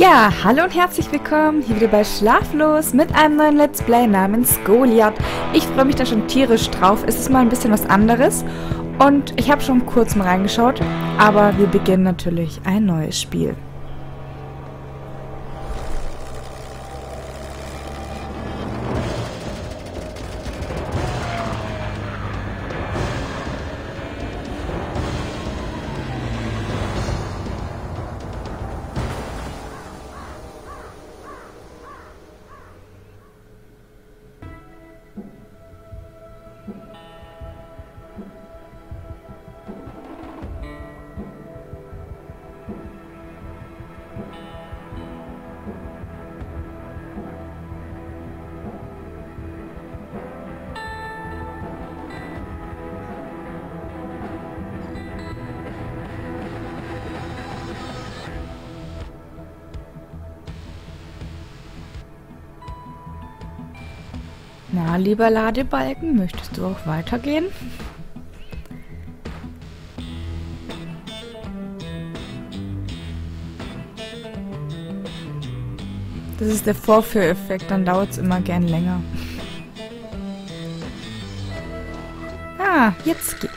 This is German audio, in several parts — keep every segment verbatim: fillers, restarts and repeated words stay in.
Ja, hallo und herzlich willkommen hier wieder bei Schlaflos mit einem neuen Let's Play namens Goliath. Ich freue mich da schon tierisch drauf. Es ist mal ein bisschen was anderes und ich habe schon kurz mal reingeschaut, aber wir beginnen natürlich ein neues Spiel. Na, lieber Ladebalken, möchtest du auch weitergehen? Das ist der Vorführeffekt, dann dauert es immer gern länger. Ah, jetzt geht's.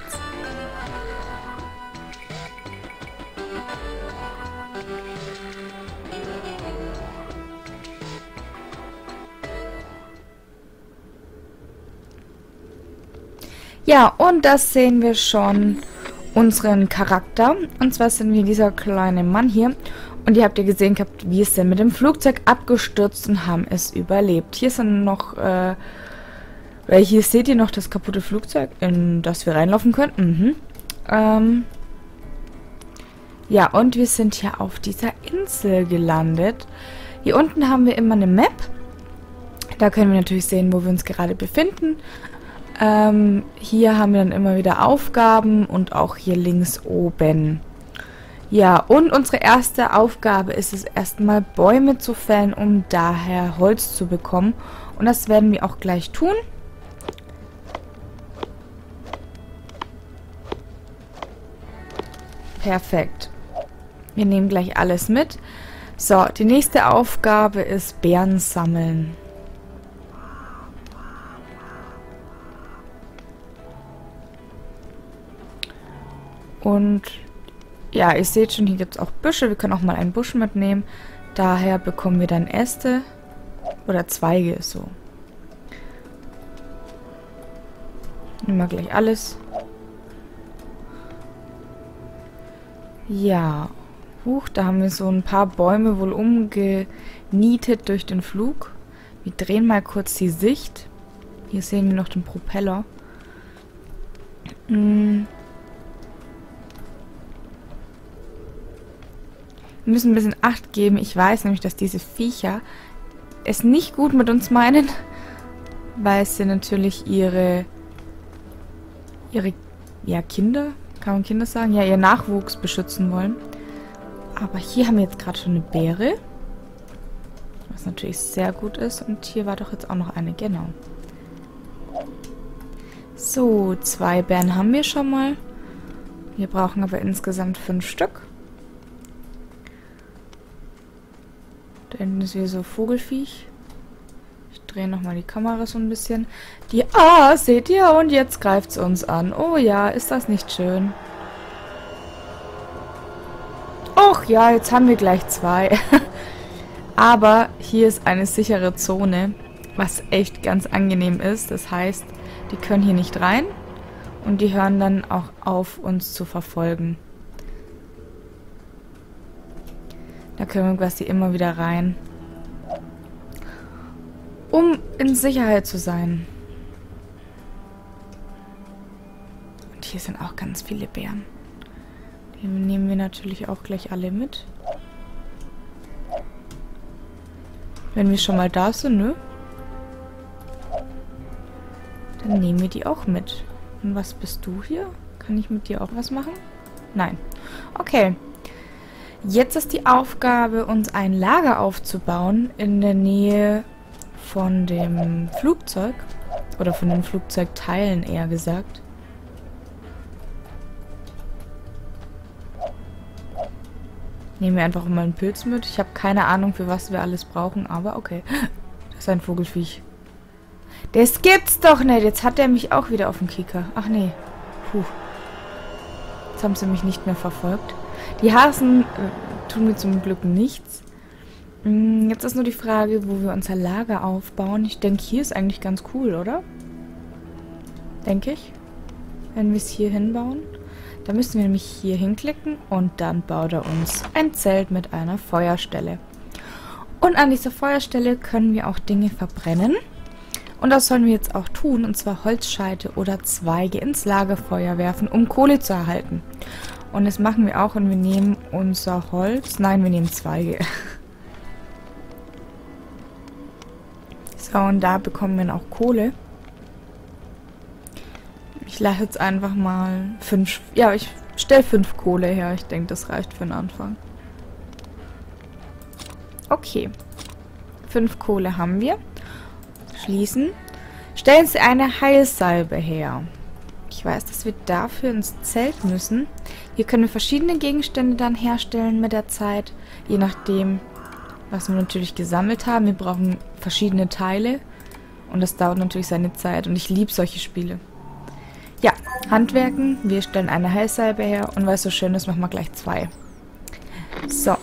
Ja, und das sehen wir schon unseren Charakter. Und zwar sind wir dieser kleine Mann hier. Und ihr habt ja gesehen gehabt, wie es denn mit dem Flugzeug abgestürzt und haben es überlebt. Hier sind noch, äh, hier seht ihr noch das kaputte Flugzeug, in das wir reinlaufen können. Mhm. Ähm, ja, und wir sind hier auf dieser Insel gelandet. Hier unten haben wir immer eine Map. Da können wir natürlich sehen, wo wir uns gerade befinden. Ähm, hier haben wir dann immer wieder Aufgaben und auch hier links oben. Ja, und unsere erste Aufgabe ist es erstmal Bäume zu fällen, um daher Holz zu bekommen. Und das werden wir auch gleich tun. Perfekt. Wir nehmen gleich alles mit. So, die nächste Aufgabe ist Beeren sammeln. Und ja, ihr seht schon, hier gibt es auch Büsche. Wir können auch mal einen Busch mitnehmen. Daher bekommen wir dann Äste oder Zweige, so. Nehmen wir gleich alles. Ja. Huch, da haben wir so ein paar Bäume wohl umgenietet durch den Flug. Wir drehen mal kurz die Sicht. Hier sehen wir noch den Propeller. Hm. Wir müssen ein bisschen Acht geben. Ich weiß nämlich, dass diese Viecher es nicht gut mit uns meinen, weil sie natürlich ihre, ihre, ja, Kinder, kann man Kinder sagen? Ja, ihr Nachwuchs beschützen wollen. Aber hier haben wir jetzt gerade schon eine Beere, was natürlich sehr gut ist. Und hier war doch jetzt auch noch eine, genau. So, zwei Beeren haben wir schon mal. Wir brauchen aber insgesamt fünf Stück. Da hinten ist wieder so Vogelfiech. Ich drehe nochmal die Kamera so ein bisschen. Die, ah, seht ihr? Und jetzt greift es uns an. Oh ja, ist das nicht schön? Och ja, jetzt haben wir gleich zwei. Aber hier ist eine sichere Zone, was echt ganz angenehm ist. Das heißt, die können hier nicht rein. Und die hören dann auch auf, uns zu verfolgen. Da können wir quasi immer wieder rein. Um in Sicherheit zu sein. Und hier sind auch ganz viele Beeren. Die nehmen wir natürlich auch gleich alle mit. Wenn wir schon mal da sind, ne? Dann nehmen wir die auch mit. Und was bist du hier? Kann ich mit dir auch was machen? Nein. Okay. Jetzt ist die Aufgabe, uns ein Lager aufzubauen in der Nähe von dem Flugzeug. Oder von den Flugzeugteilen, eher gesagt. Nehmen wir einfach mal einen Pilz mit. Ich habe keine Ahnung, für was wir alles brauchen, aber okay. Das ist ein Vogelfiech. Das gibt's doch nicht. Jetzt hat er mich auch wieder auf den Kicker. Ach nee. Puh. Jetzt haben sie mich nicht mehr verfolgt. Die Hasen äh, tun mir zum Glück nichts. Hm, jetzt ist nur die Frage, wo wir unser Lager aufbauen. Ich denke, hier ist eigentlich ganz cool, oder? Denke ich. Wenn wir es hier hinbauen. Da müssen wir nämlich hier hinklicken und dann baut er uns ein Zelt mit einer Feuerstelle. Und an dieser Feuerstelle können wir auch Dinge verbrennen. Und das sollen wir jetzt auch tun, und zwar Holzscheite oder Zweige ins Lagerfeuer werfen, um Kohle zu erhalten. Und das machen wir auch und wir nehmen unser Holz. Nein, wir nehmen Zweige. So, und da bekommen wir dann auch Kohle. Ich lasse jetzt einfach mal fünf... Ja, ich stelle fünf Kohle her. Ich denke, das reicht für den Anfang. Okay. Fünf Kohle haben wir. Schließen. Stellen Sie eine Heilsalbe her. Ich weiß, dass wir dafür ins Zelt müssen. Hier können wir verschiedene Gegenstände dann herstellen mit der Zeit. Je nachdem, was wir natürlich gesammelt haben. Wir brauchen verschiedene Teile. Und das dauert natürlich seine Zeit. Und ich liebe solche Spiele. Ja, Handwerken. Wir stellen eine Heilsalbe her. Und weil es so schön ist, machen wir gleich zwei. So.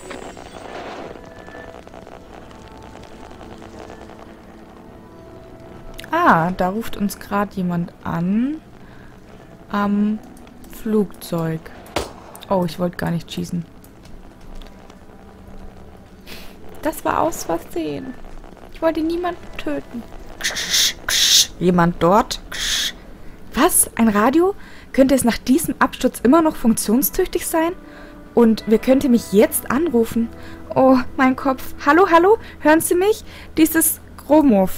Ah, da ruft uns gerade jemand an. Am Flugzeug. Oh, ich wollte gar nicht schießen. Das war aus Versehen. Ich wollte niemanden töten. Jemand dort? Was? Ein Radio? Könnte es nach diesem Absturz immer noch funktionstüchtig sein? Und wer könnte mich jetzt anrufen? Oh, mein Kopf. Hallo, hallo? Hören Sie mich? Dieses Gromov.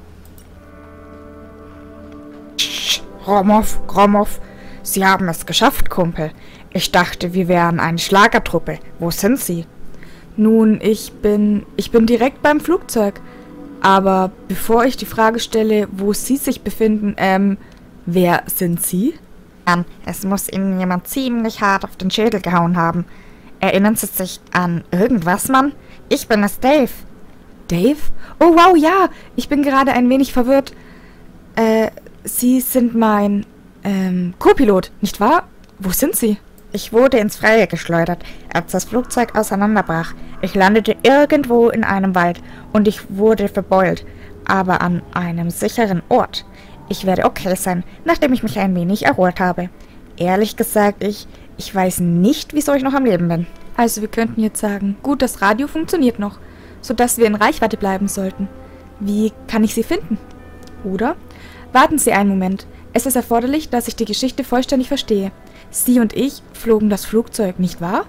Gromov, Gromov. Sie haben es geschafft, Kumpel. Ich dachte, wir wären eine Schlagertruppe. Wo sind Sie? Nun, ich bin... Ich bin direkt beim Flugzeug. Aber bevor ich die Frage stelle, wo Sie sich befinden, ähm... wer sind Sie? Ähm, es muss Ihnen jemand ziemlich hart auf den Schädel gehauen haben. Erinnern Sie sich an irgendwas, Mann? Ich bin es, Dave. Dave? Oh, wow, ja. Ich bin gerade ein wenig verwirrt. Äh, Sie sind mein, ähm, Co-Pilot, nicht wahr? Wo sind Sie? Ich wurde ins Freie geschleudert, als das Flugzeug auseinanderbrach. Ich landete irgendwo in einem Wald und ich wurde verbeult, aber an einem sicheren Ort. Ich werde okay sein, nachdem ich mich ein wenig erholt habe. Ehrlich gesagt, ich, ich weiß nicht, wieso ich noch am Leben bin. Also wir könnten jetzt sagen, gut, das Radio funktioniert noch, sodass wir in Reichweite bleiben sollten. Wie kann ich Sie finden? Oder? Warten Sie einen Moment. Es ist erforderlich, dass ich die Geschichte vollständig verstehe. Sie und ich flogen das Flugzeug, nicht wahr?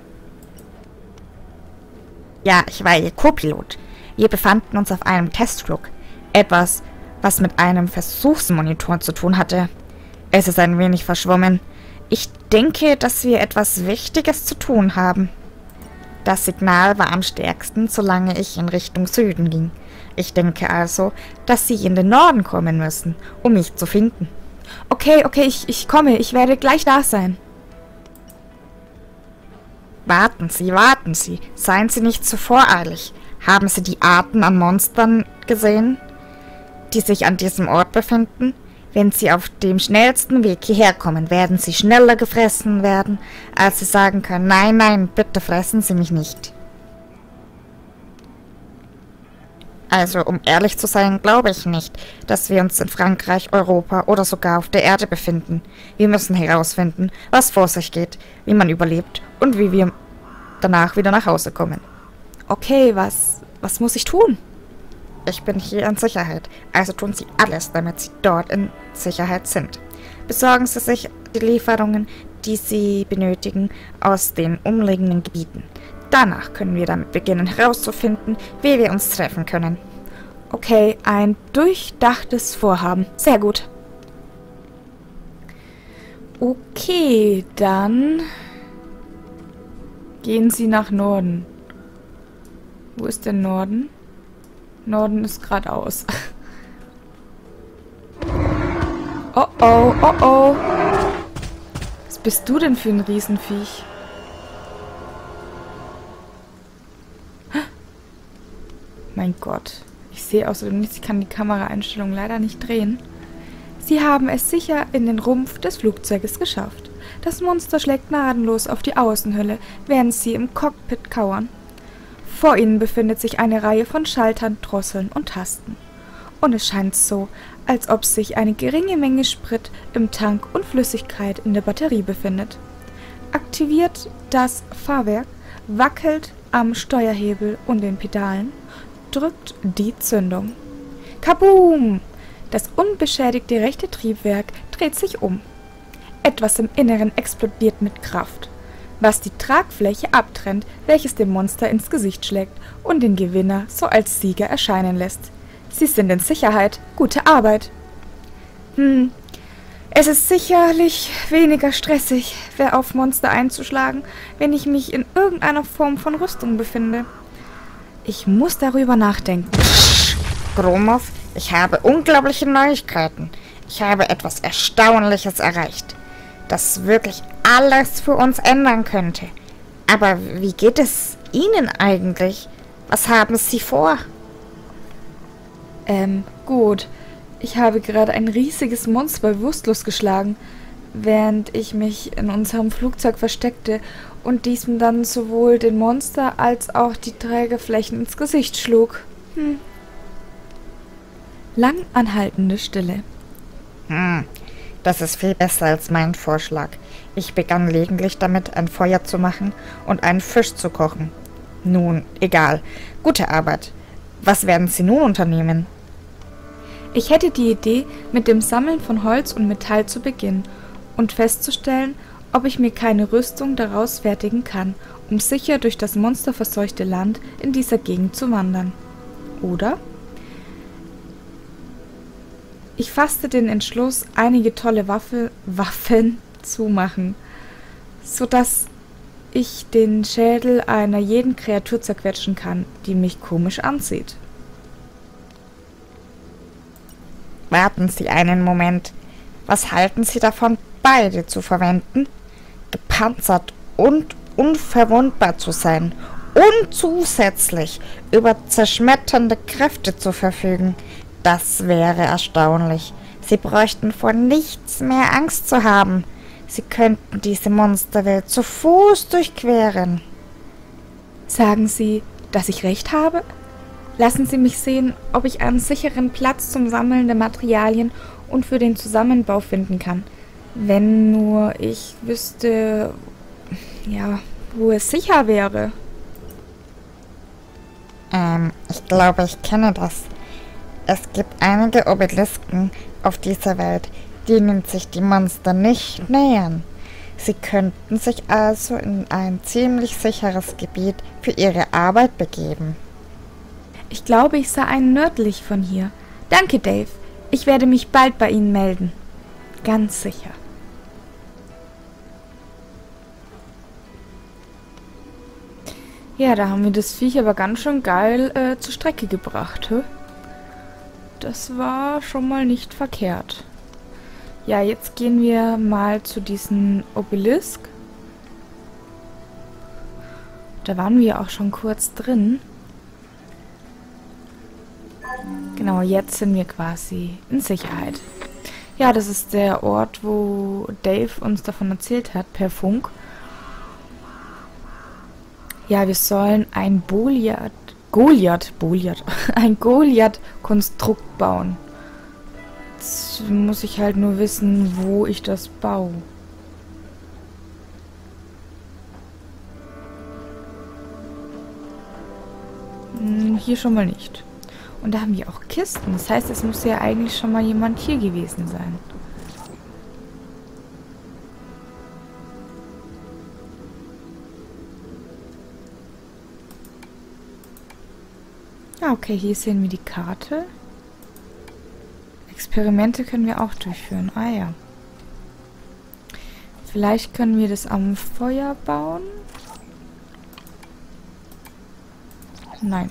Ja, ich war Ihr Co-Pilot. Wir befanden uns auf einem Testflug. Etwas, was mit einem Versuchsmonitor zu tun hatte. Es ist ein wenig verschwommen. Ich denke, dass wir etwas Wichtiges zu tun haben. Das Signal war am stärksten, solange ich in Richtung Süden ging. Ich denke also, dass Sie in den Norden kommen müssen, um mich zu finden. Okay, okay, ich, ich komme. Ich werde gleich da sein. Warten Sie, warten Sie. Seien Sie nicht zu voreilig. Haben Sie die Arten an Monstern gesehen, die sich an diesem Ort befinden? Wenn Sie auf dem schnellsten Weg hierher kommen, werden Sie schneller gefressen werden, als Sie sagen können, nein, nein, bitte fressen Sie mich nicht. Also, um ehrlich zu sein, glaube ich nicht, dass wir uns in Frankreich, Europa oder sogar auf der Erde befinden. Wir müssen herausfinden, was vor sich geht, wie man überlebt und wie wir danach wieder nach Hause kommen. Okay, was, was muss ich tun? Ich bin hier in Sicherheit, also tun Sie alles, damit Sie dort in Sicherheit sind. Besorgen Sie sich die Lieferungen, die Sie benötigen, aus den umliegenden Gebieten. Danach können wir damit beginnen herauszufinden, wie wir uns treffen können. Okay, ein durchdachtes Vorhaben. Sehr gut. Okay, dann gehen Sie nach Norden. Wo ist der Norden? Norden ist geradeaus. Oh oh, oh oh. Was bist du denn für ein Riesenviech? Mein Gott. Ich sehe außerdem nichts. Ich kann die Kameraeinstellung leider nicht drehen. Sie haben es sicher in den Rumpf des Flugzeuges geschafft. Das Monster schlägt gnadenlos auf die Außenhülle, während sie im Cockpit kauern. Vor ihnen befindet sich eine Reihe von Schaltern, Drosseln und Tasten. Und es scheint so, als ob sich eine geringe Menge Sprit im Tank und Flüssigkeit in der Batterie befindet. Aktiviert das Fahrwerk, wackelt am Steuerhebel und den Pedalen, drückt die Zündung. Kaboom! Das unbeschädigte rechte Triebwerk dreht sich um. Etwas im Inneren explodiert mit Kraft, was die Tragfläche abtrennt, welches dem Monster ins Gesicht schlägt und den Gewinner so als Sieger erscheinen lässt. Sie sind in Sicherheit. Gute Arbeit. Hm, es ist sicherlich weniger stressig, auf Monster einzuschlagen, wenn ich mich in irgendeiner Form von Rüstung befinde. Ich muss darüber nachdenken. Gromov, ich habe unglaubliche Neuigkeiten. Ich habe etwas Erstaunliches erreicht, das wirklich alles für uns ändern könnte. Aber wie geht es Ihnen eigentlich? Was haben Sie vor? Ähm, gut. Ich habe gerade ein riesiges Monster bewusstlos geschlagen, während ich mich in unserem Flugzeug versteckte und diesem dann sowohl den Monster als auch die Trägerflächen ins Gesicht schlug. Hm. Lang anhaltende Stille. Hm, das ist viel besser als mein Vorschlag. Ich begann gelegentlich damit, ein Feuer zu machen und einen Fisch zu kochen. Nun, egal. Gute Arbeit. Was werden Sie nun unternehmen? Ich hätte die Idee, mit dem Sammeln von Holz und Metall zu beginnen und festzustellen, ob ich mir keine Rüstung daraus fertigen kann, um sicher durch das monsterverseuchte Land in dieser Gegend zu wandern. Oder? Ich fasste den Entschluss, einige tolle Waffe, Waffen zu machen, sodass ich den Schädel einer jeden Kreatur zerquetschen kann, die mich komisch ansieht. Warten Sie einen Moment. Was halten Sie davon, beide zu verwenden? Gepanzert und unverwundbar zu sein und zusätzlich über zerschmetternde Kräfte zu verfügen. Das wäre erstaunlich. Sie bräuchten vor nichts mehr Angst zu haben. Sie könnten diese Monsterwelt zu Fuß durchqueren. Sagen Sie, dass ich recht habe? Lassen Sie mich sehen, ob ich einen sicheren Platz zum Sammeln der Materialien und für den Zusammenbau finden kann. Wenn nur ich wüsste, ja, wo es sicher wäre. Ähm, ich glaube, ich kenne das. Es gibt einige Obelisken auf dieser Welt, denen sich die Monster nicht nähern. Sie könnten sich also in ein ziemlich sicheres Gebiet für ihre Arbeit begeben. Ich glaube, ich sah einen nördlich von hier. Danke, Dave. Ich werde mich bald bei Ihnen melden. Ganz sicher. Ja, da haben wir das Viech aber ganz schön geil äh, zur Strecke gebracht. Hä? Das war schon mal nicht verkehrt. Ja, jetzt gehen wir mal zu diesem Obelisk. Da waren wir auch schon kurz drin. Genau, jetzt sind wir quasi in Sicherheit. Ja, das ist der Ort, wo Dave uns davon erzählt hat, per Funk. Ja, wir sollen ein Goliath, Goliath, Goliath, ein Goliath-Konstrukt bauen. Jetzt muss ich halt nur wissen, wo ich das baue. Hm, hier schon mal nicht. Und da haben wir auch Kisten. Das heißt, es muss ja eigentlich schon mal jemand hier gewesen sein. Ah, okay, hier sehen wir die Karte. Experimente können wir auch durchführen. Ah ja. Vielleicht können wir das am Feuer bauen. Nein.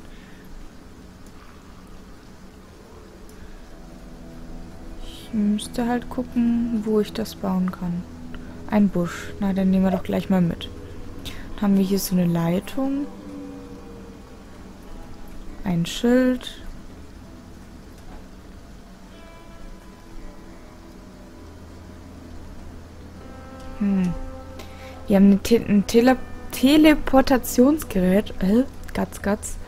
Ich müsste halt gucken, wo ich das bauen kann. Ein Busch. Na, dann nehmen wir doch gleich mal mit. Dann haben wir hier so eine Leitung. Ein Schild. Hm. Wir haben eine Te ein Tele Teleportationsgerät. Äh, Gatz, Gatz.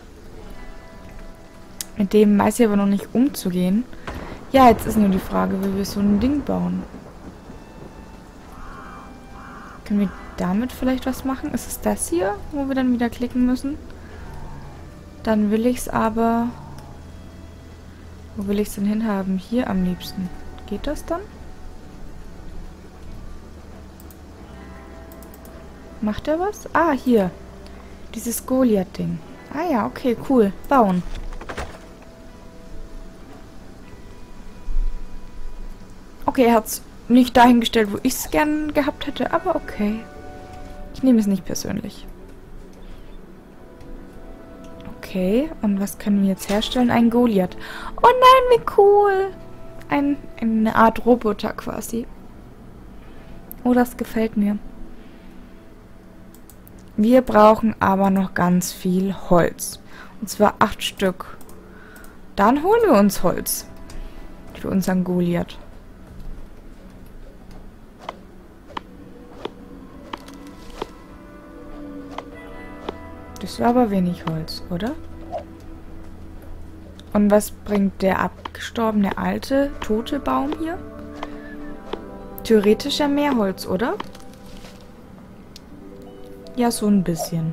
Mit dem weiß ich aber noch nicht umzugehen. Ja, jetzt ist nur die Frage, wie wir so ein Ding bauen. Können wir damit vielleicht was machen? Ist es das hier, wo wir dann wieder klicken müssen? Dann will ich es aber... Wo will ich es denn hinhaben? Hier am liebsten. Geht das dann? Macht er was? Ah, hier. Dieses Goliath-Ding. Ah ja, okay, cool. Bauen. Okay, er hat es nicht dahingestellt, wo ich es gern gehabt hätte, aber okay. Ich nehme es nicht persönlich. Okay, und was können wir jetzt herstellen? Ein Goliath. Oh nein, wie cool! Ein, eine Art Roboter quasi. Oh, das gefällt mir. Wir brauchen aber noch ganz viel Holz. Und zwar acht Stück. Dann holen wir uns Holz. Für unseren Goliath. Das war aber wenig Holz, oder? Und was bringt der abgestorbene alte, tote Baum hier? Theoretisch ja mehr Holz, oder? Ja, so ein bisschen.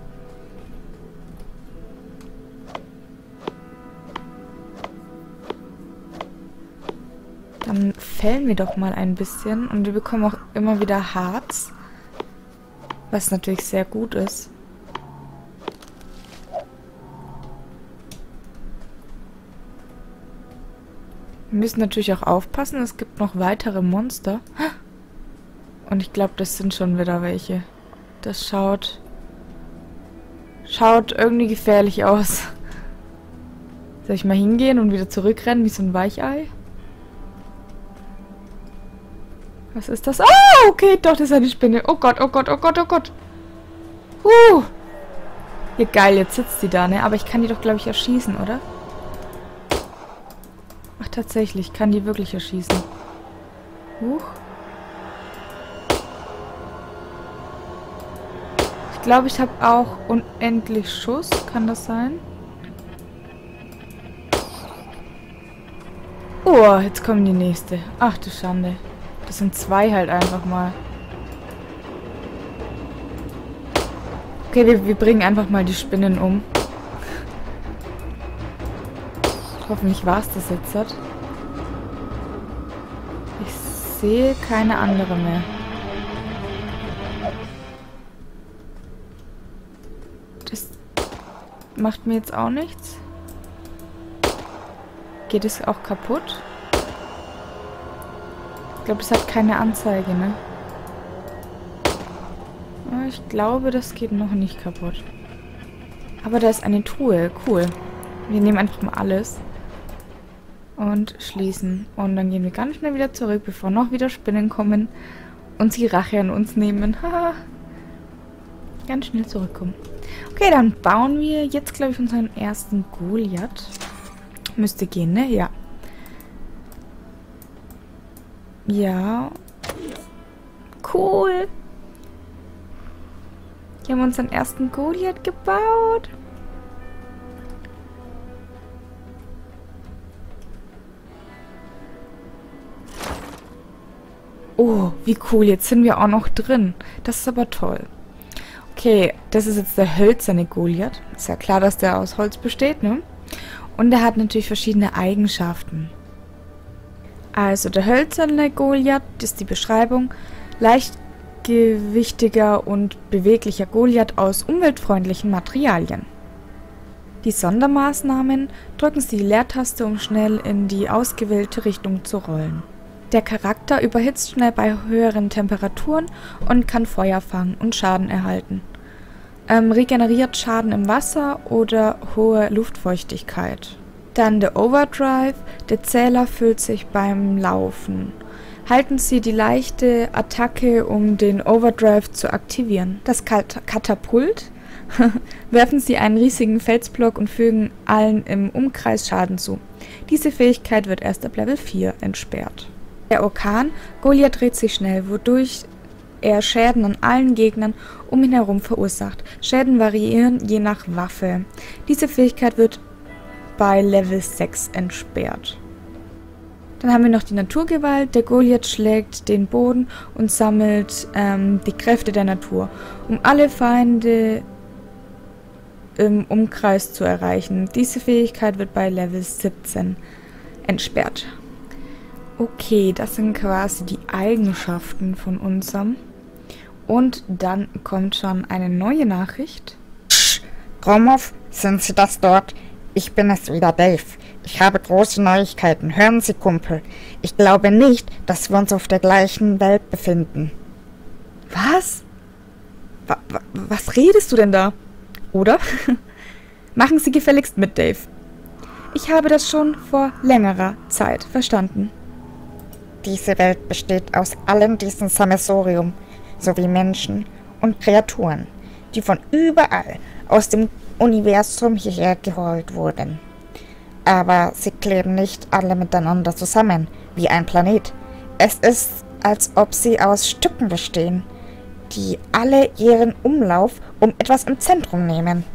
Dann fällen wir doch mal ein bisschen und wir bekommen auch immer wieder Harz, was natürlich sehr gut ist. Wir müssen natürlich auch aufpassen, es gibt noch weitere Monster. Und ich glaube, das sind schon wieder welche. Das schaut... Schaut irgendwie gefährlich aus. Soll ich mal hingehen und wieder zurückrennen wie so ein Weichei? Was ist das? Ah, okay, doch, das ist eine Spinne. Oh Gott, oh Gott, oh Gott, oh Gott. Huh. Ja, geil, jetzt sitzt sie da, ne? Aber ich kann die doch, glaube ich, erschießen, oder? Ach, tatsächlich, kann die wirklich erschießen. Huch. Ich glaube, ich habe auch unendlich Schuss. Kann das sein? Oh, jetzt kommt die nächste. Ach du Schande. Das sind zwei halt einfach mal. Okay, wir, wir bringen einfach mal die Spinnen um. Hoffentlich war es das jetzt. Ich sehe keine andere mehr. Das macht mir jetzt auch nichts. Geht es auch kaputt? Ich glaube, es hat keine Anzeige, ne? Ich glaube, das geht noch nicht kaputt. Aber da ist eine Truhe. Cool. Wir nehmen einfach mal alles. Und schließen. Und dann gehen wir ganz schnell wieder zurück, bevor noch wieder Spinnen kommen und die Rache an uns nehmen. Haha. Ganz schnell zurückkommen. Okay, dann bauen wir jetzt, glaube ich, unseren ersten Goliath. Müsste gehen, ne? Ja. Ja. Cool. Wir haben unseren ersten Goliath gebaut. Oh, wie cool. Jetzt sind wir auch noch drin. Das ist aber toll. Okay, das ist jetzt der hölzerne Goliath. Ist ja klar, dass der aus Holz besteht, ne? Und er hat natürlich verschiedene Eigenschaften. Also der hölzerne Goliath ist die Beschreibung. Leichtgewichtiger und beweglicher Goliath aus umweltfreundlichen Materialien. Die Sondermaßnahmen: drücken Sie die Leertaste, um schnell in die ausgewählte Richtung zu rollen. Der Charakter überhitzt schnell bei höheren Temperaturen und kann Feuer fangen und Schaden erhalten. Ähm, regeneriert Schaden im Wasser oder hohe Luftfeuchtigkeit. Dann der Overdrive. Der Zähler füllt sich beim Laufen. Halten Sie die leichte Attacke, um den Overdrive zu aktivieren. Das Kat- Katapult werfen sie einen riesigen Felsblock und fügen allen im Umkreis Schaden zu. Diese Fähigkeit wird erst ab Level vier entsperrt. Der Orkan. Goliath dreht sich schnell, wodurch er Schäden an allen Gegnern um ihn herum verursacht. Schäden variieren je nach Waffe. Diese Fähigkeit wird bei Level sechs entsperrt. Dann haben wir noch die Naturgewalt. Der Goliath schlägt den Boden und sammelt ähm, die Kräfte der Natur, um alle Feinde im Umkreis zu erreichen. Diese Fähigkeit wird bei Level siebzehn entsperrt. Okay, das sind quasi die Eigenschaften von unserem. Und dann kommt schon eine neue Nachricht. Psst, Gromov, sind Sie das dort? Ich bin es wieder, Dave. Ich habe große Neuigkeiten. Hören Sie, Kumpel. Ich glaube nicht, dass wir uns auf der gleichen Welt befinden. Was? Wa wa was redest du denn da? Oder? Machen Sie gefälligst mit, Dave. Ich habe das schon vor längerer Zeit verstanden. Diese Welt besteht aus allem diesem Sammelsurium, sowie Menschen und Kreaturen, die von überall aus dem Universum hierher geholt wurden. Aber sie kleben nicht alle miteinander zusammen, wie ein Planet. Es ist, als ob sie aus Stücken bestehen, die alle ihren Umlauf um etwas im Zentrum nehmen.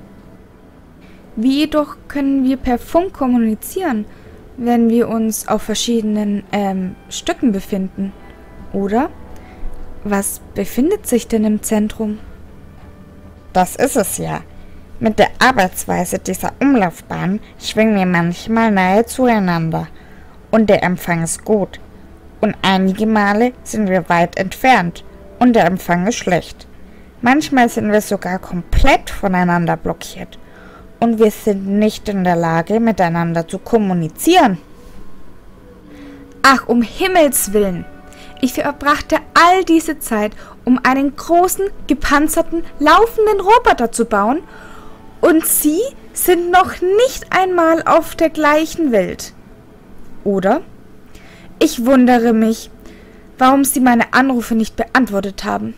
Wie jedoch können wir per Funk kommunizieren, wenn wir uns auf verschiedenen ähm, Stücken befinden? Oder? Was befindet sich denn im Zentrum? Das ist es ja. Mit der Arbeitsweise dieser Umlaufbahn schwingen wir manchmal nahe zueinander und der Empfang ist gut. Und einige Male sind wir weit entfernt und der Empfang ist schlecht. Manchmal sind wir sogar komplett voneinander blockiert und wir sind nicht in der Lage, miteinander zu kommunizieren. Ach, um Himmels Willen! Ich verbrachte all diese Zeit, um einen großen, gepanzerten, laufenden Roboter zu bauen, und Sie sind noch nicht einmal auf der gleichen Welt. Oder? Ich wundere mich, warum Sie meine Anrufe nicht beantwortet haben.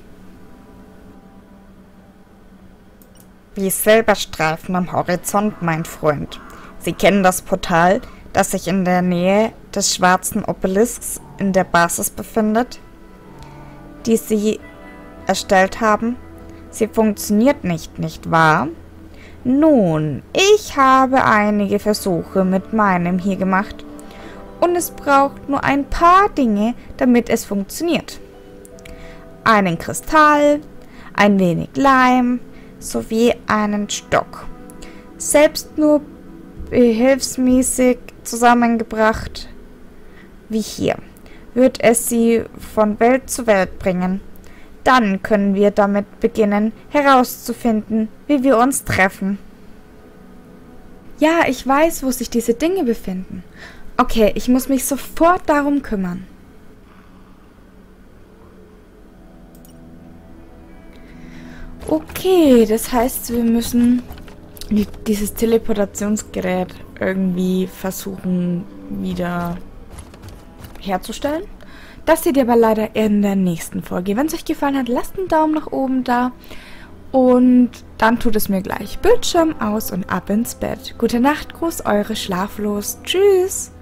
Wie Silberstreifen am Horizont, mein Freund. Sie kennen das Portal, das sich in der Nähe des schwarzen Obelisks in der Basis befindet, die Sie erstellt haben. Sie funktioniert nicht, nicht wahr? Nun, ich habe einige Versuche mit meinem hier gemacht und es braucht nur ein paar Dinge, damit es funktioniert. Einen Kristall, ein wenig Leim sowie einen Stock. Selbst nur behilfsmäßig zusammengebracht, wie hier, wird es sie von Welt zu Welt bringen. Dann können wir damit beginnen, herauszufinden, wie wir uns treffen. Ja, ich weiß, wo sich diese Dinge befinden. Okay, ich muss mich sofort darum kümmern. Okay, das heißt, wir müssen dieses Teleportationsgerät irgendwie versuchen wieder herzustellen. Das seht ihr aber leider in der nächsten Folge. Wenn es euch gefallen hat, lasst einen Daumen nach oben da. Und dann tut es mir gleich. Bildschirm aus und ab ins Bett. Gute Nacht, Gruß, eure Schlaflos. Tschüss.